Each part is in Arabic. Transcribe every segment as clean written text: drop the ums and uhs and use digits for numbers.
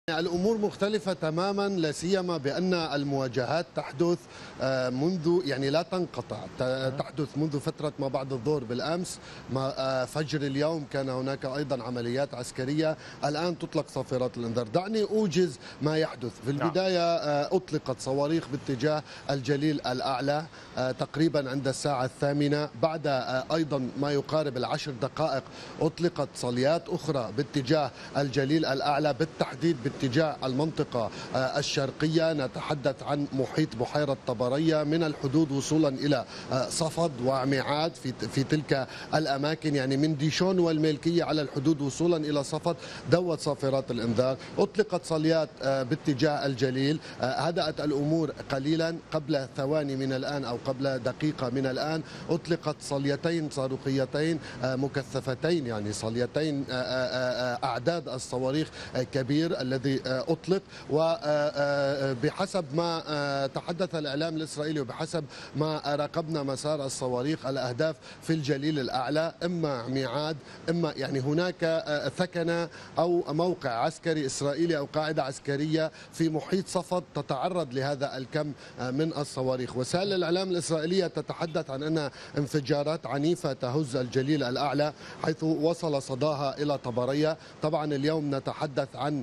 الأمور مختلفة تماما، لا سيما بأن المواجهات تحدث منذ لا تنقطع، تحدث منذ فترة ما بعد الظهر بالأمس، فجر اليوم كان هناك أيضا عمليات عسكرية، الآن تطلق صافرات الإنذار. دعني أوجز ما يحدث. في البداية أطلقت صواريخ باتجاه الجليل الأعلى تقريبا عند الساعة 8، بعد أيضا ما يقارب 10 دقائق أطلقت صليات أخرى باتجاه الجليل الأعلى، بالتحديد باتجاه المنطقة الشرقية. نتحدث عن محيط بحيرة طبرية من الحدود وصولا إلى صفد ومعاد في تلك الأماكن، يعني من ديشون والملكية على الحدود وصولا إلى صفد دوت صافرات الإنذار. أطلقت صليات باتجاه الجليل، هدأت الأمور قليلا. قبل ثواني من الآن أو قبل دقيقة من الآن أطلقت صليتين صاروخيتين مكثفتين، يعني صليتين أعداد الصواريخ كبير الذي أطلق. وبحسب ما تحدث الإعلام الإسرائيلي وبحسب ما راقبنا مسار الصواريخ، الأهداف في الجليل الأعلى إما ميعاد، إما يعني هناك ثكنة أو موقع عسكري إسرائيلي أو قاعدة عسكرية في محيط صفد تتعرض لهذا الكم من الصواريخ. وسائل الإعلام الإسرائيلية تتحدث عن أن انفجارات عنيفة تهز الجليل الأعلى، حيث وصل صداها إلى طبرية. طبعا اليوم نتحدث عن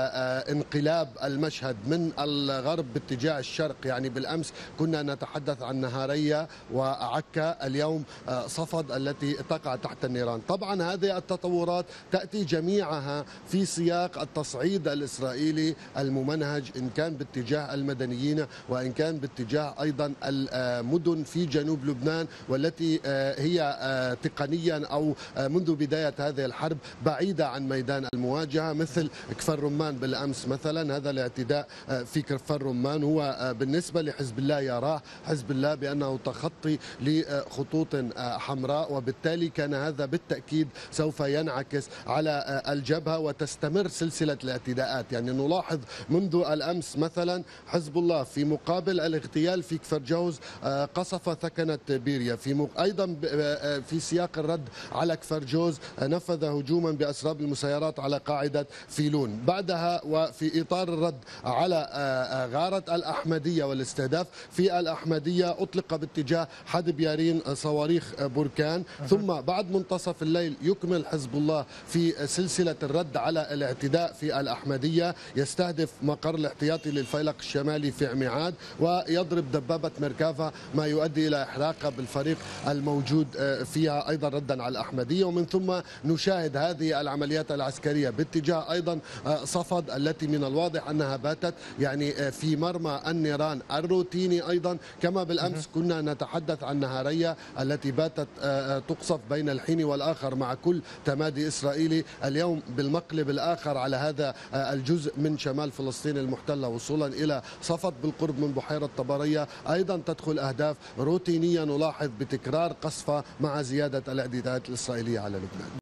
انقلاب المشهد من الغرب باتجاه الشرق، يعني بالأمس كنا نتحدث عن نهارية وعكا، اليوم صفد التي تقع تحت النيران. طبعا هذه التطورات تأتي جميعها في سياق التصعيد الإسرائيلي الممنهج، إن كان باتجاه المدنيين وإن كان باتجاه أيضا المدن في جنوب لبنان، والتي هي تقنيا أو منذ بداية هذه الحرب بعيدة عن ميدان المواجهة، مثل كفر رمان بالأمس مثلا. هذا الاعتداء في كفر رمان هو بالنسبة لحزب الله يراه حزب الله بأنه تخطي لخطوط حمراء، وبالتالي كان هذا بالتأكيد سوف ينعكس على الجبهة وتستمر سلسلة الاعتداءات. يعني نلاحظ منذ الأمس مثلا حزب الله في مقابل الاغتيال في كفر جوز قصف ثكنة بيريا، أيضا في سياق الرد على كفر جوز نفذ هجوما بأسراب المسيرات على قاعدة فيلون. بعدها وفي إطار الرد على غارة الأحمدية والاستهداف في الأحمدية أطلق باتجاه حدب يارين صواريخ بركان، ثم بعد منتصف الليل يكمل حزب الله في سلسلة الرد على الاعتداء في الأحمدية، يستهدف مقر الاحتياطي للفيلق الشمالي في عميعاد ويضرب دبابة ميركافا، ما يؤدي إلى إحراق بالفريق الموجود فيها أيضا ردا على الأحمدية. ومن ثم نشاهد هذه العمليات العسكرية باتجاه أيضا صفد، التي من الواضح أنها باتت يعني في مرمى النيران الروتيني أيضا، كما بالأمس كنا نتحدث عن نهارية التي باتت تقصف بين الحين والآخر مع كل تمادي إسرائيلي. اليوم بالمقلب الآخر على هذا الجزء من شمال فلسطين المحتلة وصولا إلى صفد بالقرب من بحيرة طبرية أيضا تدخل أهداف روتينية، نلاحظ بتكرار قصفة مع زيادة الاعتداءات الإسرائيلية على لبنان.